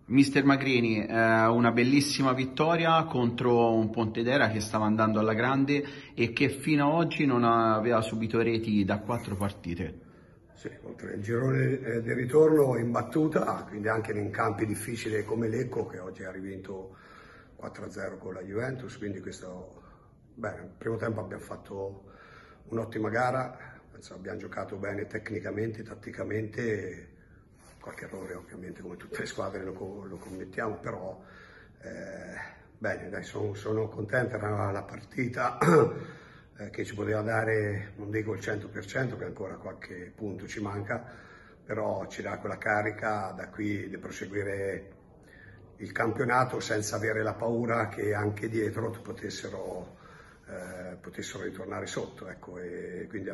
Mister Magrini, una bellissima vittoria contro un Pontedera che stava andando alla grande e che fino ad oggi non aveva subito reti da 4 partite. Sì, oltre il girone di ritorno in battuta, quindi anche in campi difficili come Lecco, che oggi ha rivinto 4-0 con la Juventus, quindi questo, bene, nel primo tempo abbiamo fatto un'ottima gara, penso abbiamo giocato bene tecnicamente, tatticamente, qualche errore ovviamente come tutte le squadre lo commettiamo, però bene, dai, sono contento, era la partita che ci poteva dare, non dico il 100%, che ancora qualche punto ci manca, però ci dà quella carica da qui di proseguire il campionato senza avere la paura che anche dietro potessero ritornare sotto, ecco, e quindi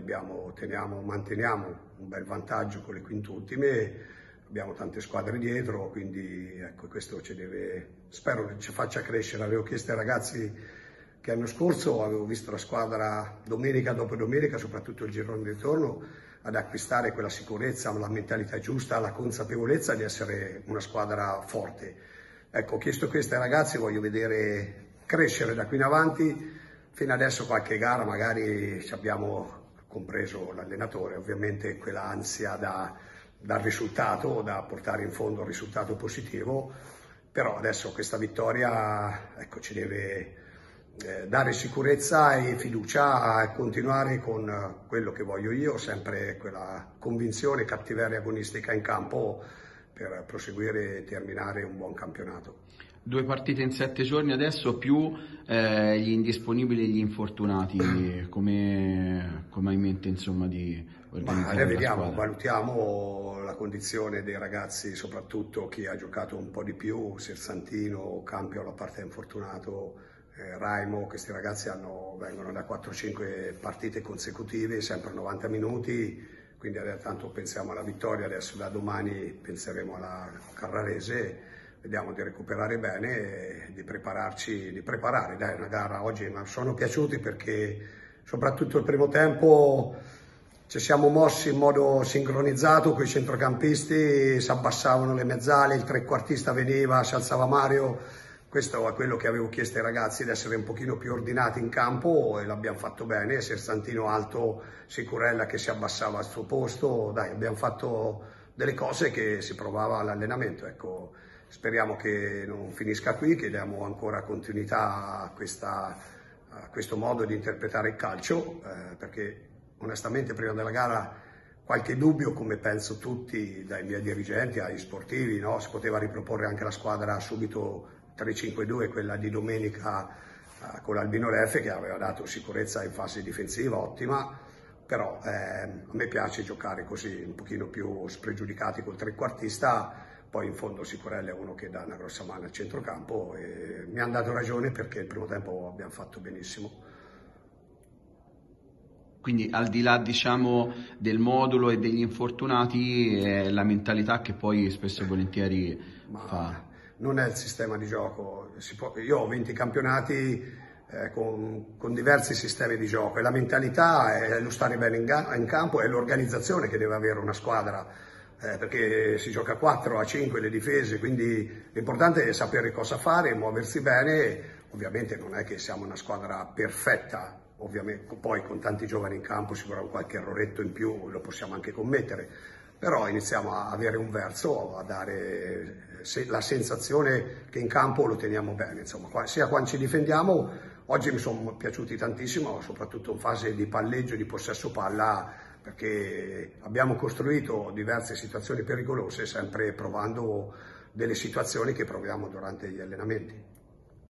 manteniamo un bel vantaggio con le quintultime. Abbiamo tante squadre dietro, quindi ecco, questo spero che ci faccia crescere. Avevo chiesto ai ragazzi che l'anno scorso avevo visto la squadra domenica dopo domenica, soprattutto il girone di ritorno, ad acquistare quella sicurezza, la mentalità giusta, la consapevolezza di essere una squadra forte. Ecco, ho chiesto questo ai ragazzi, voglio vedere crescere da qui in avanti. Fino adesso qualche gara magari ci abbiamo, compreso l'allenatore, ovviamente quella ansia dal risultato, da portare in fondo un risultato positivo, però adesso questa vittoria, ecco, ci deve dare sicurezza e fiducia a continuare con quello che voglio io, sempre quella convinzione, cattiveria agonistica in campo per proseguire e terminare un buon campionato. 2 partite in 7 giorni adesso, più gli indisponibili e gli infortunati, come hai in mente insomma di organizzare la squadra? Valutiamo la condizione dei ragazzi, soprattutto chi ha giocato un po' di più, Sersantino, Campio, la parte infortunato, Raimo. Questi ragazzi vengono da 4-5 partite consecutive, sempre 90 minuti, quindi tanto pensiamo alla vittoria, adesso da domani penseremo alla Carrarese. Vediamo di recuperare bene e di preparare, dai, una gara oggi. Mi sono piaciuti perché soprattutto il primo tempo ci siamo mossi in modo sincronizzato con i centrocampisti, si abbassavano le mezzali, il trequartista veniva, si alzava Mario. Questo è quello che avevo chiesto ai ragazzi, di essere un pochino più ordinati in campo, e l'abbiamo fatto bene. Sersantino alto, Sicurella che si abbassava al suo posto, dai, abbiamo fatto delle cose che si provava all'allenamento, ecco. Speriamo che non finisca qui, che diamo ancora continuità a questo modo di interpretare il calcio, perché onestamente prima della gara qualche dubbio, come penso tutti, dai miei dirigenti agli sportivi, no? Si poteva riproporre anche la squadra subito 3-5-2, quella di domenica con l'Albino Leffe, che aveva dato sicurezza in fase difensiva, ottima, però a me piace giocare così, un pochino più spregiudicati col trequartista. Poi in fondo Sicurella è uno che dà una grossa mano al centrocampo e mi hanno dato ragione perché il primo tempo abbiamo fatto benissimo. Quindi al di là, diciamo, del modulo e degli infortunati, è la mentalità che poi spesso e volentieri fa. Non è il sistema di gioco. Io ho 20 campionati con diversi sistemi di gioco, e la mentalità è lo stare bene in campo, è l'organizzazione che deve avere una squadra. Perché si gioca a 4, a 5 le difese, quindi l'importante è sapere cosa fare, muoversi bene. Ovviamente non è che siamo una squadra perfetta, ovviamente poi con tanti giovani in campo sicuramente qualche erroretto in più lo possiamo anche commettere, però iniziamo a avere un verso, a dare la sensazione che in campo lo teniamo bene, insomma, sia quando ci difendiamo. Oggi mi sono piaciuti tantissimo, soprattutto in fase di palleggio, di possesso palla, perché abbiamo costruito diverse situazioni pericolose, sempre provando delle situazioni che proviamo durante gli allenamenti.